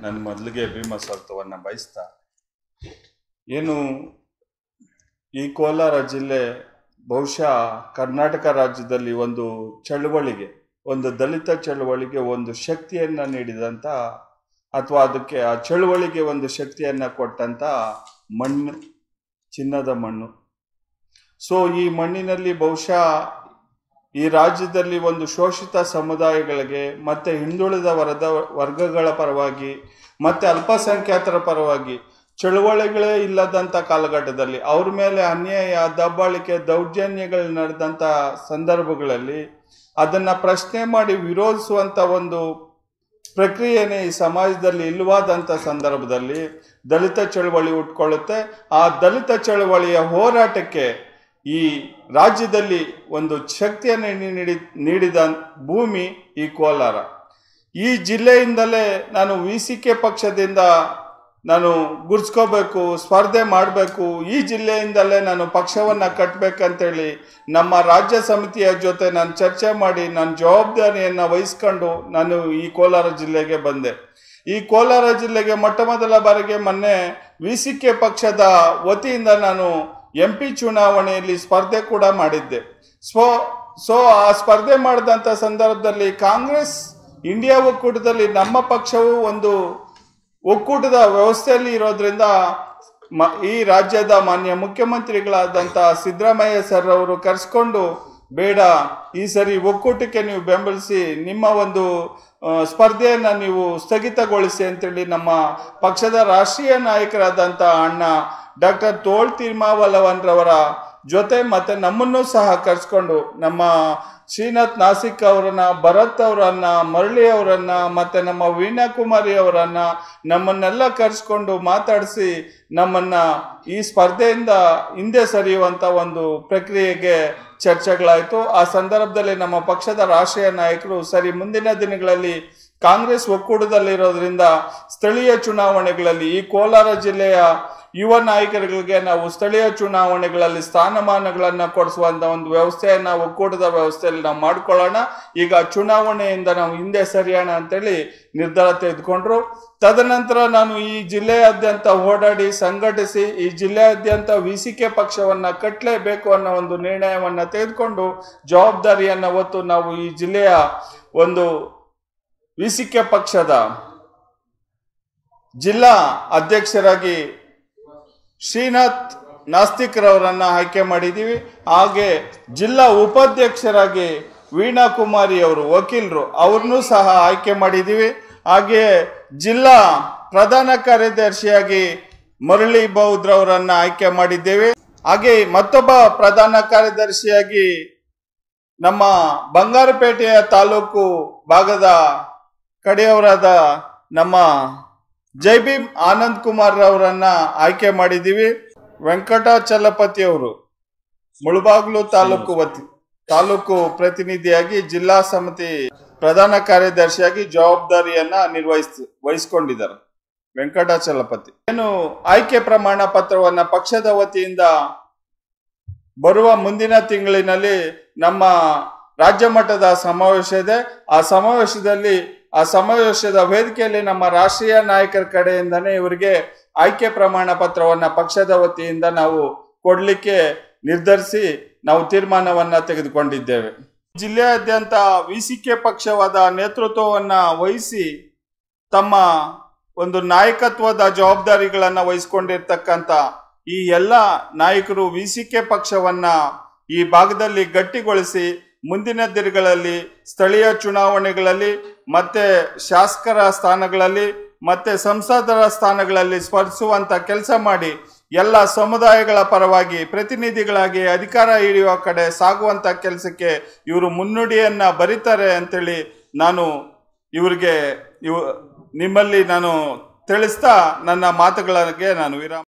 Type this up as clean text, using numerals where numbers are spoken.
ನಾನು ಮೊದಲಿಗೆ ಭೀಮಸ್ವಾಗತವನ್ನು ಬಯಸ್ತಾ ಏನು ಈ ಕೋಲಾರ ಜಿಲ್ಲೆ ಬಹುಶಃ ಕರ್ನಾಟಕ ರಾಜ್ಯದಲ್ಲಿ ಒಂದು ಚಳವಳಿಗೆ, ಒಂದು ದಲಿತ ಚಳವಳಿಗೆ ಒಂದು ಶಕ್ತಿಯನ್ನು ನೀಡಿದಂಥ ಅಥವಾ ಅದಕ್ಕೆ ಆ ಚಳವಳಿಗೆ ಒಂದು ಶಕ್ತಿಯನ್ನು ಕೊಟ್ಟಂಥ ಮಣ್ಣು, ಚಿನ್ನದ ಮಣ್ಣು. ಸೊ ಈ ಮಣ್ಣಿನಲ್ಲಿ ಬಹುಶಃ ಈ ರಾಜ್ಯದಲ್ಲಿ ಒಂದು ಶೋಷಿತ ಸಮುದಾಯಗಳಿಗೆ ಮತ್ತು ಹಿಂದುಳಿದ ವರ್ಗಗಳ ಪರವಾಗಿ ಮತ್ತು ಅಲ್ಪಸಂಖ್ಯಾತರ ಪರವಾಗಿ ಚಳುವಳಿಗಳೇ ಇಲ್ಲದಂಥ ಕಾಲಘಟ್ಟದಲ್ಲಿ ಅವ್ರ ಮೇಲೆ ಅನ್ಯಾಯ, ದಬ್ಬಾಳಿಕೆ, ದೌರ್ಜನ್ಯಗಳು ನಡೆದಂಥ ಸಂದರ್ಭಗಳಲ್ಲಿ ಅದನ್ನು ಪ್ರಶ್ನೆ ಮಾಡಿ ವಿರೋಧಿಸುವಂಥ ಒಂದು ಪ್ರಕ್ರಿಯೆನೇ ಈ ಸಮಾಜದಲ್ಲಿ ಇಲ್ಲವಾದಂಥ ಸಂದರ್ಭದಲ್ಲಿ ದಲಿತ ಚಳುವಳಿ ಹುಟ್ಕೊಳ್ಳುತ್ತೆ. ಆ ದಲಿತ ಚಳುವಳಿಯ ಹೋರಾಟಕ್ಕೆ ಈ ರಾಜ್ಯದಲ್ಲಿ ಒಂದು ಶಕ್ತಿಯನ್ನು ನೀಡಿದ ಭೂಮಿ ಈ ಕೋಲಾರ. ಈ ಜಿಲ್ಲೆಯಿಂದಲೇ ನಾನು VCK ಪಕ್ಷದಿಂದ ನಾನು ಗುರ್ಸ್ಕೋಬೇಕು, ಸ್ಪರ್ಧೆ ಮಾಡಬೇಕು, ಈ ಜಿಲ್ಲೆಯಿಂದಲೇ ನಾನು ಪಕ್ಷವನ್ನು ಕಟ್ಟಬೇಕಂತೇಳಿ ನಮ್ಮ ರಾಜ್ಯ ಸಮಿತಿಯ ಜೊತೆ ನಾನು ಚರ್ಚೆ ಮಾಡಿ ನಾನು ಜವಾಬ್ದಾರಿಯನ್ನು ವಹಿಸ್ಕೊಂಡು ನಾನು ಈ ಕೋಲಾರ ಜಿಲ್ಲೆಗೆ ಬಂದೆ. ಈ ಕೋಲಾರ ಜಿಲ್ಲೆಗೆ ಮೊಟ್ಟ ಮೊದಲ ಬಾರಿಗೆ ಮೊನ್ನೆ VCK ಪಕ್ಷದ ವತಿಯಿಂದ ನಾನು MP ಚುನಾವಣೆಯಲ್ಲಿ ಸ್ಪರ್ಧೆ ಕೂಡ ಮಾಡಿದ್ದೆ. ಸೊ ಆ ಸ್ಪರ್ಧೆ ಮಾಡಿದಂಥ ಸಂದರ್ಭದಲ್ಲಿ ಕಾಂಗ್ರೆಸ್ ಇಂಡಿಯಾ ಒಕ್ಕೂಟದಲ್ಲಿ ನಮ್ಮ ಪಕ್ಷವು ಒಂದು ಒಕ್ಕೂಟದ ವ್ಯವಸ್ಥೆಯಲ್ಲಿ ಇರೋದ್ರಿಂದ ಈ ರಾಜ್ಯದ ಮಾನ್ಯ ಮುಖ್ಯಮಂತ್ರಿಗಳಾದಂಥ ಸಿದ್ದರಾಮಯ್ಯ ಸರ್ ಅವರು ಕರೆಸ್ಕೊಂಡು, ಬೇಡ ಈ ಸರಿ ಒಕ್ಕೂಟಕ್ಕೆ ನೀವು ಬೆಂಬಲಿಸಿ, ನಿಮ್ಮ ಒಂದು ಸ್ಪರ್ಧೆಯನ್ನು ನೀವು ಸ್ಥಗಿತಗೊಳಿಸಿ ಅಂತೇಳಿ ನಮ್ಮ ಪಕ್ಷದ ರಾಷ್ಟ್ರೀಯ ನಾಯಕರಾದಂಥ ಅಣ್ಣ ಡಾಕ್ಟರ್ ತೋಳ್ ತಿರುಮಾವಲವನ್ರವರ ಜೊತೆ ಮತ್ತು ನಮ್ಮನ್ನು ಸಹ ಕರೆಸ್ಕೊಂಡು ನಮ್ಮ ಶ್ರೀನಾಥ್ ನಾಸಿಕ್ ಅವರನ್ನ, ಭರತ್ ಅವರನ್ನ, ಮರಳಿ ಅವರನ್ನ ಮತ್ತು ನಮ್ಮ ವೀಣಾ ಕುಮಾರಿ ಅವರನ್ನ ನಮ್ಮನ್ನೆಲ್ಲ ಕರೆಸ್ಕೊಂಡು ಮಾತಾಡಿಸಿ ನಮ್ಮನ್ನು ಈ ಸ್ಪರ್ಧೆಯಿಂದ ಹಿಂದೆ ಸರಿಯುವಂಥ ಒಂದು ಪ್ರಕ್ರಿಯೆಗೆ ಚರ್ಚೆಗಳಾಯಿತು. ಆ ಸಂದರ್ಭದಲ್ಲಿ ನಮ್ಮ ಪಕ್ಷದ ರಾಷ್ಟ್ರೀಯ ನಾಯಕರು ಸರಿ ಮುಂದಿನ ದಿನಗಳಲ್ಲಿ ಕಾಂಗ್ರೆಸ್ ಒಕ್ಕೂಟದಲ್ಲಿರೋದ್ರಿಂದ ಸ್ಥಳೀಯ ಚುನಾವಣೆಗಳಲ್ಲಿ ಈ ಕೋಲಾರ ಜಿಲ್ಲೆಯ ಯುವ ನಾಯಕರುಗಳಿಗೆ ನಾವು ಸ್ಥಳೀಯ ಚುನಾವಣೆಗಳಲ್ಲಿ ಸ್ಥಾನಮಾನಗಳನ್ನು ಕೊಡಿಸುವಂಥ ಒಂದು ವ್ಯವಸ್ಥೆಯನ್ನು ಒಕ್ಕೂಟದ ವ್ಯವಸ್ಥೆಯಲ್ಲಿ ನಾವು ಮಾಡ್ಕೊಳ್ಳೋಣ, ಈಗ ಚುನಾವಣೆಯಿಂದ ನಾವು ಹಿಂದೆ ಸರಿಯೋಣ ಅಂತೇಳಿ ನಿರ್ಧಾರ ತೆಗೆದುಕೊಂಡ್ರು. ತದನಂತರ ನಾನು ಈ ಜಿಲ್ಲೆಯಾದ್ಯಂತ ಓಡಾಡಿ ಸಂಘಟಿಸಿ ಈ ಜಿಲ್ಲೆಯಾದ್ಯಂತ VCK ಪಕ್ಷವನ್ನು ಕಟ್ಟಲೇಬೇಕು ಅನ್ನೋ ಒಂದು ನಿರ್ಣಯವನ್ನು ತೆಗೆದುಕೊಂಡು ಜವಾಬ್ದಾರಿಯನ್ನು ಹೊತ್ತು ನಾವು ಈ ಜಿಲ್ಲೆಯ ಒಂದು VCK ಪಕ್ಷದ ಜಿಲ್ಲಾ ಅಧ್ಯಕ್ಷರಾಗಿ ಶ್ರೀನಾಥ್ ನಾಸ್ತಿಕ್ರವರನ್ನ ಆಯ್ಕೆ ಮಾಡಿದ್ದೀವಿ. ಹಾಗೆ ಜಿಲ್ಲಾ ಉಪಾಧ್ಯಕ್ಷರಾಗಿ ವೀಣಾ ಕುಮಾರಿ ಅವರು ವಕೀಲರು ಅವ್ರನ್ನೂ ಸಹ ಆಯ್ಕೆ ಮಾಡಿದ್ದೀವಿ. ಹಾಗೆ ಜಿಲ್ಲಾ ಪ್ರಧಾನ ಕಾರ್ಯದರ್ಶಿಯಾಗಿ ಮರಳಿ ಬೌದ್ರವರನ್ನ ಆಯ್ಕೆ ಮಾಡಿದ್ದೇವೆ. ಹಾಗೆ ಮತ್ತೊಬ್ಬ ಪ್ರಧಾನ ಕಾರ್ಯದರ್ಶಿಯಾಗಿ ನಮ್ಮ ಬಂಗಾರಪೇಟೆಯ ತಾಲೂಕು ಭಾಗದ ಕಡೆಯವರಾದ ನಮ್ಮ ಜೈಭೀಮ್ ಆನಂದ್ ಕುಮಾರ್ ಅವರನ್ನ ಆಯ್ಕೆ ಮಾಡಿದ್ದೀವಿ. ವೆಂಕಟಾಚಲಪತಿ ಅವರು ಮುಳಬಾಗಿಲು ತಾಲೂಕು ಪ್ರತಿನಿಧಿಯಾಗಿ ಜಿಲ್ಲಾ ಸಮಿತಿ ಪ್ರಧಾನ ಕಾರ್ಯದರ್ಶಿಯಾಗಿ ಜವಾಬ್ದಾರಿಯನ್ನ ವಹಿಸ್ಕೊಂಡಿದ್ದಾರೆ. ವೆಂಕಟಾಚಲಪತಿ ಏನು ಆಯ್ಕೆ ಪ್ರಮಾಣ ಪತ್ರವನ್ನ ಪಕ್ಷದ ವತಿಯಿಂದ ಬರುವ ಮುಂದಿನ ತಿಂಗಳಿನಲ್ಲಿ ನಮ್ಮ ರಾಜ್ಯ ಮಟ್ಟದ ಸಮಾವೇಶ ಇದೆ. ಆ ಸಮಾವೇಶದ ವೇದಿಕೆಯಲ್ಲಿ ನಮ್ಮ ರಾಷ್ಟ್ರೀಯ ನಾಯಕರ ಕಡೆಯಿಂದನೇ ಇವರಿಗೆ ಆಯ್ಕೆ ಪ್ರಮಾಣ ಪತ್ರವನ್ನ ಪಕ್ಷದ ವತಿಯಿಂದ ನಾವು ಕೊಡ್ಲಿಕ್ಕೆ ನಿರ್ಧರಿಸಿ ನಾವು ತೀರ್ಮಾನವನ್ನ ತೆಗೆದುಕೊಂಡಿದ್ದೇವೆ. ಜಿಲ್ಲೆಯಾದ್ಯಂತ VCK ಪಕ್ಷವಾದ ನೇತೃತ್ವವನ್ನ ವಹಿಸಿ ತಮ್ಮ ಒಂದು ನಾಯಕತ್ವದ ಜವಾಬ್ದಾರಿಗಳನ್ನ ವಹಿಸಿಕೊಂಡಿರ್ತಕ್ಕಂಥ ಈ ಎಲ್ಲ ನಾಯಕರು VCK ಪಕ್ಷವನ್ನ ಈ ಭಾಗದಲ್ಲಿ ಗಟ್ಟಿಗೊಳಿಸಿ ಮುಂದಿನ ದಿನಗಳಲ್ಲಿ ಸ್ಥಳೀಯ ಚುನಾವಣೆಗಳಲ್ಲಿ ಮತ್ತೆ ಶಾಸಕರ ಸ್ಥಾನಗಳಲ್ಲಿ ಮತ್ತೆ ಸಂಸದರ ಸ್ಥಾನಗಳಲ್ಲಿ ಸ್ಪರ್ಧಿಸುವಂತ ಕೆಲಸ ಮಾಡಿ ಎಲ್ಲ ಸಮುದಾಯಗಳ ಪರವಾಗಿ ಪ್ರತಿನಿಧಿಗಳಾಗಿ ಅಧಿಕಾರ ಹಿಡಿಯುವ ಕಡೆ ಸಾಗುವಂತ ಕೆಲಸಕ್ಕೆ ಇವರು ಮುನ್ನುಡಿಯನ್ನ ಬರೀತಾರೆ ಅಂತೇಳಿ ನಾನು ನಿಮ್ಮಲ್ಲಿ ನಾನು ತಿಳಿಸ್ತಾ ನನ್ನ ಮಾತುಗಳಿಗೆ ನಾನು ವಿರಾಮ